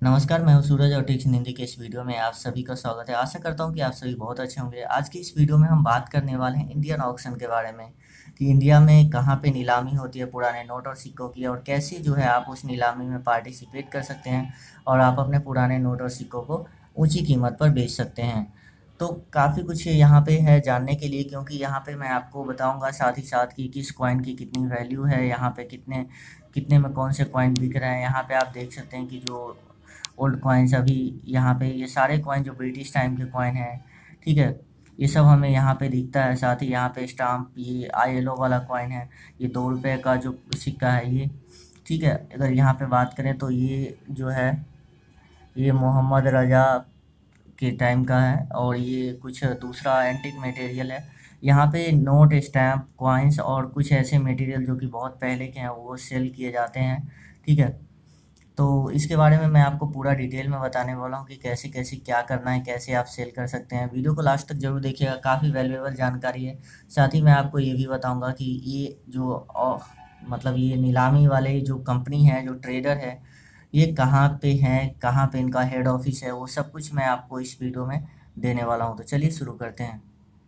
नमस्कार, मैं हूँ सूरज और टेक्स इन हिंदी के इस वीडियो में आप सभी का स्वागत है। आशा करता हूँ कि आप सभी बहुत अच्छे होंगे। आज की इस वीडियो में हम बात करने वाले हैं इंडियन ऑक्शन के बारे में कि इंडिया में कहाँ पे नीलामी होती है पुराने नोट और सिक्कों की, और कैसे जो है आप उस नीलामी में पार्टिसिपेट कर सकते हैं और आप अपने पुराने नोट और सिक्कों को ऊंची कीमत पर बेच सकते हैं। तो काफ़ी कुछ यहाँ पे है जानने के लिए, क्योंकि यहाँ पे मैं आपको बताऊंगा साथ ही साथ कि किस कॉइन की कितनी वैल्यू है, यहाँ पे कितने कितने में कौन से कॉइन बिक रहे हैं। यहाँ पे आप देख सकते हैं कि जो ओल्ड कॉइन्स अभी यहाँ पे ये सारे कॉइन जो ब्रिटिश टाइम के कॉइन हैं, ठीक है, ये सब हमें यहाँ पे दिखता है। साथ ही यहाँ पे स्टाम्प, ये ILO वाला कॉइन है, ये 2 रुपये का जो सिक्का है ये, ठीक है। अगर यहाँ पे बात करें तो ये जो है ये मोहम्मद रजा के टाइम का है, और ये कुछ दूसरा एंटिक मटेरियल है। यहाँ पे नोट, स्टैम्प, कॉइन्स और कुछ ऐसे मटेरियल जो कि बहुत पहले के हैं वो सेल किए जाते हैं, ठीक है। तो इसके बारे में मैं आपको पूरा डिटेल में बताने वाला हूँ कि कैसे कैसे क्या करना है, कैसे आप सेल कर सकते हैं। वीडियो को लास्ट तक जरूर देखिएगा, काफ़ी वैल्यूएबल जानकारी है। साथ ही मैं आपको ये भी बताऊंगा कि ये जो मतलब ये नीलामी वाले जो कंपनी है, जो ट्रेडर है, ये कहाँ पे हैं, कहाँ पे इनका हेड ऑफिस है, वो सब कुछ मैं आपको इस वीडियो में देने वाला हूँ। तो चलिए शुरू करते हैं।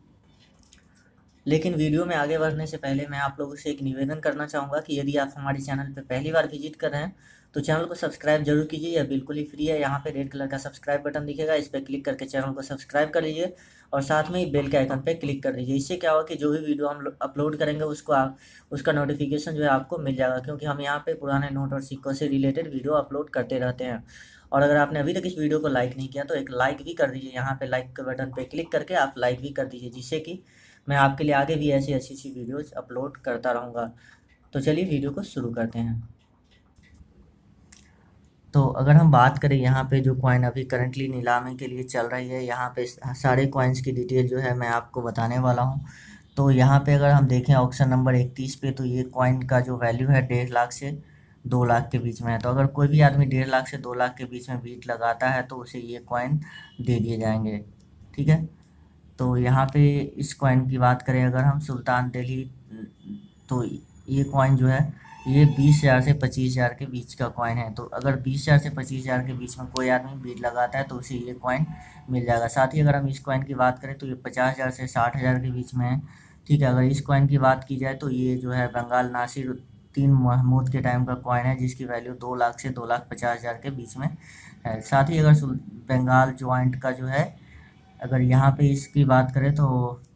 लेकिन वीडियो में आगे बढ़ने से पहले मैं आप लोगों से एक निवेदन करना चाहूँगा कि यदि आप हमारे चैनल पर पहली बार विजिट कर रहे हैं तो चैनल को सब्सक्राइब जरूर कीजिए। यह बिल्कुल ही फ्री है। यहाँ पे रेड कलर का सब्सक्राइब बटन दिखेगा, इस पर क्लिक करके चैनल को सब्सक्राइब कर लीजिए और साथ में ही बेल के आइकन पे क्लिक कर दीजिए। इससे क्या होगा कि जो भी वीडियो हम अपलोड करेंगे उसका नोटिफिकेशन जो है आपको मिल जाएगा, क्योंकि हम यहाँ पे पुराने नोट और सिक्कों से रिलेटेड वीडियो अपलोड करते रहते हैं। और अगर आपने अभी तक इस वीडियो को लाइक नहीं किया तो एक लाइक भी कर दीजिए। यहाँ पे लाइक के बटन पे क्लिक करके आप लाइक भी कर दीजिए, जिससे कि मैं आपके लिए आगे भी ऐसी अच्छी अच्छी वीडियोस अपलोड करता रहूँगा। तो चलिए वीडियो को शुरू करते हैं। तो अगर हम बात करें यहाँ पे जो कॉइन अभी करंटली नीलामी के लिए चल रही है, यहाँ पे सारे कॉइन्स की डिटेल जो है मैं आपको बताने वाला हूँ। तो यहाँ पे अगर हम देखें ऑक्शन नंबर 31 पे, तो ये कॉइन का जो वैल्यू है 1.5 लाख से 2 लाख के बीच में है। तो अगर कोई भी आदमी 1.5 लाख से 2 लाख के बीच में बीट लगाता है तो उसे ये कॉइन दे दिए जाएंगे, ठीक है। तो यहाँ पे इस कॉइन की बात करें अगर हम सुल्तान दिल्ली, तो ये कॉइन जो है ये 20,000 से 25,000 के बीच का कॉइन है। तो अगर 20,000 से 25,000 के बीच में कोई आदमी बीट लगाता है तो उसे ये कॉइन मिल जाएगा। साथ ही अगर हम इस कॉइन की बात करें तो ये 50,000 से 60,000 के बीच में है, ठीक है। अगर इस कॉइन की बात की जाए तो ये जो है बंगाल नासिरुद्दीन महमूद के टाइम का कॉइन है, जिसकी वैल्यू 2 लाख से 2,50,000 के बीच में है। साथ ही अगर बंगाल ज्वाइंट का जो है, अगर यहाँ पे इसकी बात करें तो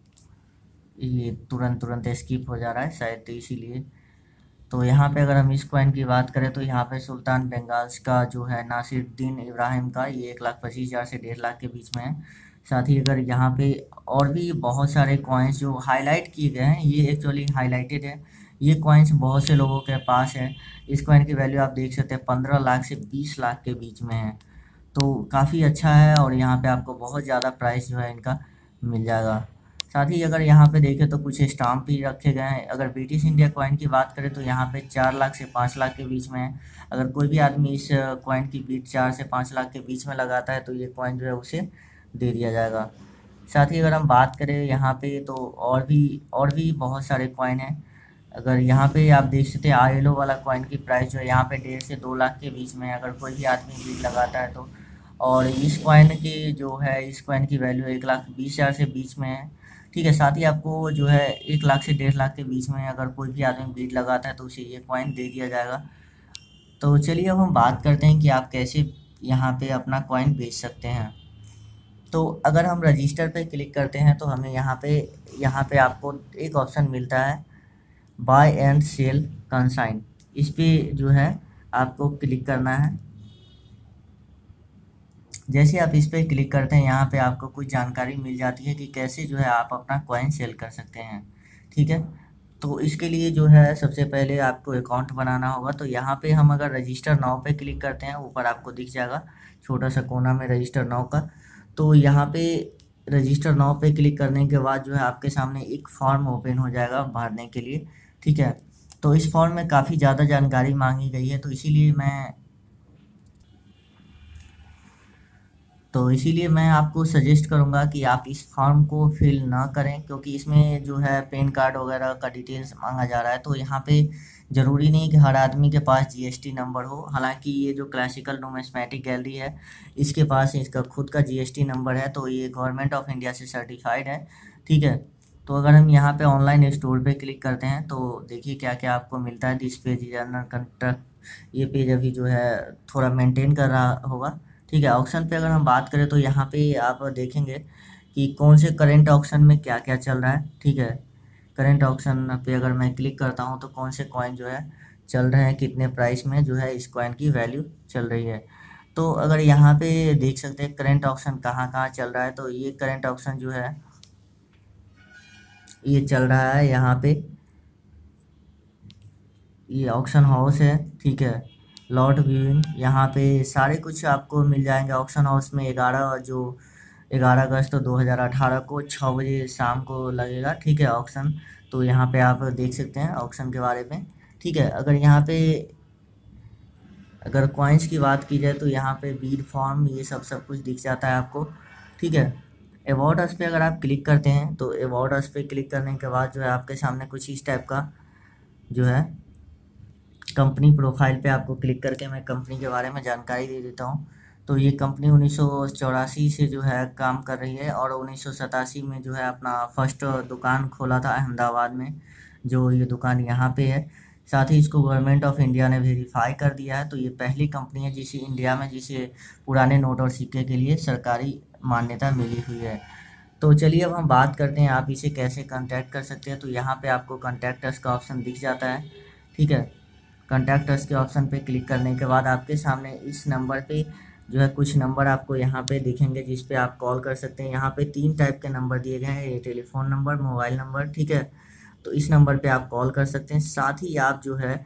ये तुरंत तुरंत स्किप हो जा रहा है शायद, तो इसीलिए। तो यहाँ पे अगर हम इस कॉइन की बात करें तो यहाँ पे सुल्तान बेंगाल्स का जो है नासिरुद्दीन इब्राहिम का, ये 1,25,000 से 1.5 लाख के बीच में है। साथ ही अगर यहाँ पे और भी बहुत सारे कॉइन्स जो हाईलाइट किए गए हैं, ये एक्चुअली हाईलाइटेड है, ये कॉइन्स बहुत से लोगों के पास है। इस कॉइन की वैल्यू आप देख सकते हैं 15 लाख से 20 लाख के बीच में है। तो काफ़ी अच्छा है और यहाँ पे आपको बहुत ज़्यादा प्राइस जो है इनका मिल जाएगा। साथ ही अगर यहाँ पे देखें तो कुछ स्टाम्प भी रखे गए हैं। अगर ब्रिटिश इंडिया कॉइन की बात करें तो यहाँ पे 4 लाख से 5 लाख के बीच में है। अगर कोई भी आदमी इस कॉइन की बीट 4 से 5 लाख के बीच में लगाता है तो ये कॉइन जो है उसे दे दिया जाएगा। साथ ही अगर हम बात करें यहाँ पे तो और भी बहुत सारे कॉइन हैं। अगर यहाँ पे आप देख सकते हैं ILO वाला कॉइन की प्राइस जो है यहाँ पे 1.5 से 2 लाख के बीच में है, अगर कोई भी आदमी बीट लगाता है तो। और इस कॉइन की जो है, इस कॉइन की वैल्यू 1,20,000 से बीच में है, ठीक है। साथ ही आपको जो है 1 लाख से 1.5 लाख के बीच में अगर कोई भी आदमी बीट लगाता है तो उसे ये कॉइन दे दिया जाएगा। तो चलिए अब हम बात करते हैं कि आप कैसे यहाँ पे अपना कॉइन बेच सकते हैं। तो अगर हम रजिस्टर पे क्लिक करते हैं तो हमें यहाँ पे आपको एक ऑप्शन मिलता है, बाय एंड सेल कंसाइन। इस पे जो है आपको क्लिक करना है। जैसे आप इस पे क्लिक करते हैं यहाँ पे आपको कुछ जानकारी मिल जाती है कि कैसे जो है आप अपना कॉइन सेल कर सकते हैं, ठीक है। तो इसके लिए जो है सबसे पहले आपको अकाउंट बनाना होगा। तो यहाँ पे हम अगर रजिस्टर नाउ पे क्लिक करते हैं, ऊपर आपको दिख जाएगा छोटा सा कोना में रजिस्टर नाउ का। तो यहाँ पे रजिस्टर नाउ पे क्लिक करने के बाद जो है आपके सामने एक फॉर्म ओपन हो जाएगा भरने के लिए, ठीक है। तो इस फॉर्म में काफ़ी ज़्यादा जानकारी मांगी गई है, तो तो इसीलिए मैं आपको सजेस्ट करूंगा कि आप इस फॉर्म को फिल ना करें, क्योंकि इसमें जो है पैन कार्ड वगैरह का डिटेल्स मांगा जा रहा है। तो यहाँ पे ज़रूरी नहीं कि हर आदमी के पास जीएसटी नंबर हो। हालांकि ये जो क्लासिकल नुमिस्मेटिक गैलरी है, इसके पास इसका खुद का जीएसटी नंबर है, तो ये गवर्नमेंट ऑफ इंडिया से सर्टिफाइड है। ठीक है। तो अगर हम यहाँ पे ऑनलाइन स्टोर पे क्लिक करते हैं तो देखिए क्या क्या आपको मिलता है। This page is under construct. ये पेज अभी जो है थोड़ा मेंटेन कर रहा होगा। ठीक है। ऑक्शन पे अगर हम बात करें तो यहाँ पे आप देखेंगे कि कौन से करंट ऑक्शन में क्या क्या चल रहा है। ठीक है। करंट ऑक्शन पे अगर मैं क्लिक करता हूँ तो कौन से कॉइन जो है चल रहे हैं, कितने प्राइस में जो है इस कॉइन की वैल्यू चल रही है। तो अगर यहाँ पे देख सकते हैं करंट ऑक्शन कहाँ कहाँ चल रहा है, तो ये करंट ऑक्शन जो है ये चल रहा है यहाँ पे, ये ऑक्शन हाउस है। ठीक है। लॉट व्यूइंग, यहाँ पे सारे कुछ आपको मिल जाएंगे ऑक्शन हाउस में। 11 अगस्त 2018 को 6 बजे शाम को लगेगा। ठीक है ऑक्शन। तो यहाँ पे आप देख सकते हैं ऑक्शन के बारे में। ठीक है। अगर यहाँ पे अगर कॉइन्स की बात की जाए तो यहाँ पे बीड फॉर्म ये सब कुछ दिख जाता है आपको। ठीक है। अबाउट अस पे अगर आप क्लिक करते हैं तो अबाउट अस पे क्लिक करने के बाद जो है आपके सामने कुछ इस टाइप का जो है कंपनी प्रोफाइल पे आपको क्लिक करके मैं कंपनी के बारे में जानकारी दे देता हूँ। तो ये कंपनी 1984 से जो है काम कर रही है, और 1987 में जो है अपना फर्स्ट दुकान खोला था अहमदाबाद में, जो ये दुकान यहाँ पे है। साथ ही इसको गवर्नमेंट ऑफ इंडिया ने वेरीफाई कर दिया है। तो ये पहली कंपनी है जिसे इंडिया में जिसे पुराने नोट और सिक्के के लिए सरकारी मान्यता मिली हुई है। तो चलिए अब हम बात करते हैं आप इसे कैसे कांटेक्ट कर सकते हैं। तो यहाँ पे आपको कांटेक्ट अस का ऑप्शन दिख जाता है। ठीक है। कॉन्टैक्ट अस के ऑप्शन पे क्लिक करने के बाद आपके सामने इस नंबर पे जो है कुछ नंबर आपको यहाँ पे दिखेंगे जिस पे आप कॉल कर सकते हैं। यहाँ पे 3 टाइप के नंबर दिए गए हैं, ये टेलीफोन नंबर, मोबाइल नंबर। ठीक है। तो इस नंबर पे आप कॉल कर सकते हैं। साथ ही आप जो है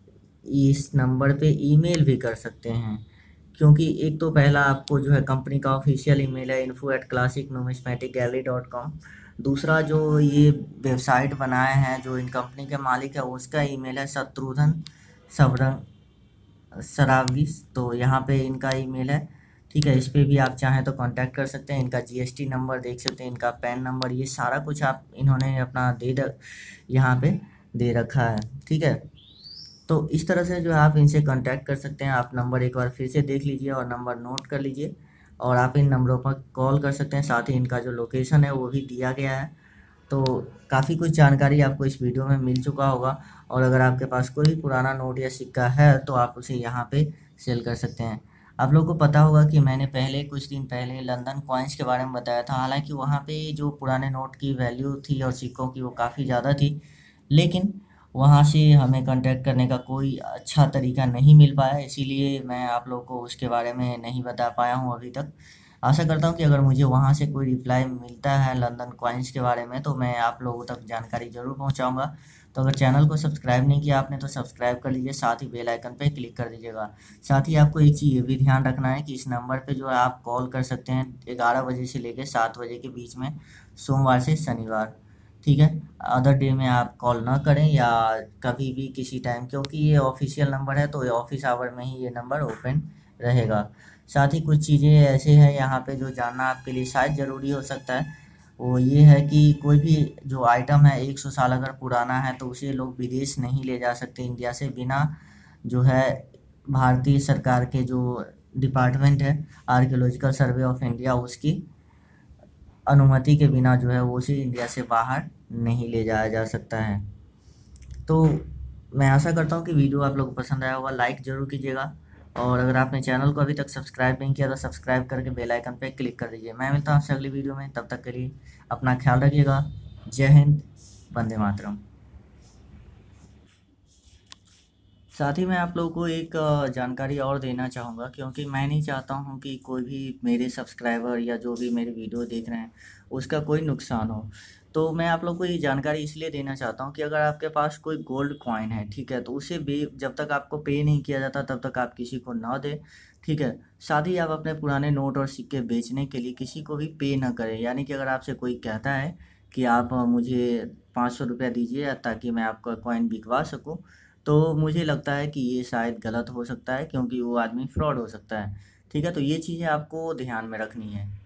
इस नंबर पे ईमेल भी कर सकते हैं, क्योंकि एक तो पहला आपको जो है कंपनी का ऑफिशियल ईमेल है info@classicnumismaticgallery.com। दूसरा जो ये वेबसाइट बनाए हैं जो इन कंपनी के मालिक है उसका ईमेल है शत्रुघ्न सबरंग सरावगिस। तो यहाँ पे इनका ईमेल है। ठीक है। इस पे भी आप चाहें तो कांटेक्ट कर सकते हैं। इनका जीएसटी नंबर देख सकते हैं, इनका पैन नंबर, ये सारा कुछ आप इन्होंने अपना यहाँ पे दे रखा है। ठीक है। तो इस तरह से जो है आप इनसे कांटेक्ट कर सकते हैं। आप नंबर एक बार फिर से देख लीजिए और नंबर नोट कर लीजिए, और आप इन नंबरों पर कॉल कर सकते हैं। साथ ही इनका जो लोकेशन है वो भी दिया गया है। तो काफ़ी कुछ जानकारी आपको इस वीडियो में मिल चुका होगा, और अगर आपके पास कोई भी पुराना नोट या सिक्का है तो आप उसे यहाँ पे सेल कर सकते हैं। आप लोगों को पता होगा कि मैंने पहले कुछ दिन पहले लंदन कॉइन्स के बारे में बताया था। हालांकि वहाँ पे जो पुराने नोट की वैल्यू थी और सिक्कों की वो काफ़ी ज़्यादा थी, लेकिन वहाँ से हमें कांटेक्ट करने का कोई अच्छा तरीका नहीं मिल पाया, इसीलिए मैं आप लोगों को उसके बारे में नहीं बता पाया हूँ अभी तक। आशा करता हूँ कि अगर मुझे वहाँ से कोई रिप्लाई मिलता है लंदन कॉइन्स के बारे में तो मैं आप लोगों तक जानकारी ज़रूर पहुँचाऊँगा। तो अगर चैनल को सब्सक्राइब नहीं किया आपने तो सब्सक्राइब कर लीजिए, साथ ही बेल आइकन पे क्लिक कर दीजिएगा। साथ ही आपको एक चीज़ ये भी ध्यान रखना है कि इस नंबर पे जो है आप कॉल कर सकते हैं 11 बजे से लेकर 7 बजे के बीच में, सोमवार से शनिवार। ठीक है। अदर डे में आप कॉल ना करें या कभी भी किसी टाइम, क्योंकि ये ऑफिशियल नंबर है तो ये ऑफिस आवर में ही ये नंबर ओपन रहेगा। साथ ही कुछ चीज़ें ऐसे हैं यहाँ पे जो जानना आपके लिए शायद ज़रूरी हो सकता है, वो ये है कि कोई भी जो आइटम है 100 साल अगर पुराना है तो उसे लोग विदेश नहीं ले जा सकते इंडिया से बिना जो है भारतीय सरकार के जो डिपार्टमेंट है आर्कियोलॉजिकल सर्वे ऑफ इंडिया उसकी अनुमति के बिना जो है वो उसे इंडिया से बाहर नहीं ले जाया जा सकता है। तो मैं आशा करता हूँ कि वीडियो आप लोग को पसंद आया होगा। लाइक ज़रूर कीजिएगा, और अगर आपने चैनल को अभी तक सब्सक्राइब नहीं किया तो सब्सक्राइब करके बेल आइकन पे क्लिक कर दीजिए। मैं मिलता हूँ आपसे अगली वीडियो में, तब तक के लिए अपना ख्याल रखिएगा। जय हिंद, वंदे मातरम। साथ ही मैं आप लोगों को एक जानकारी और देना चाहूँगा, क्योंकि मैं नहीं चाहता हूँ कि कोई भी मेरे सब्सक्राइबर या जो भी मेरी वीडियो देख रहे हैं उसका कोई नुकसान हो। तो मैं आप लोग को ये जानकारी इसलिए देना चाहता हूँ कि अगर आपके पास कोई गोल्ड कॉइन है, ठीक है, तो उसे बे जब तक आपको पे नहीं किया जाता तब तक आप किसी को ना दें। ठीक है। साथ ही आप अपने पुराने नोट और सिक्के बेचने के लिए किसी को भी पे ना करें। यानी कि अगर आपसे कोई कहता है कि आप मुझे 500 रुपया दीजिए ताकि मैं आपका कॉइन बिकवा सकूँ, तो मुझे लगता है कि ये शायद गलत हो सकता है, क्योंकि वो आदमी फ्रॉड हो सकता है। ठीक है, तो ये चीज़ें आपको ध्यान में रखनी है।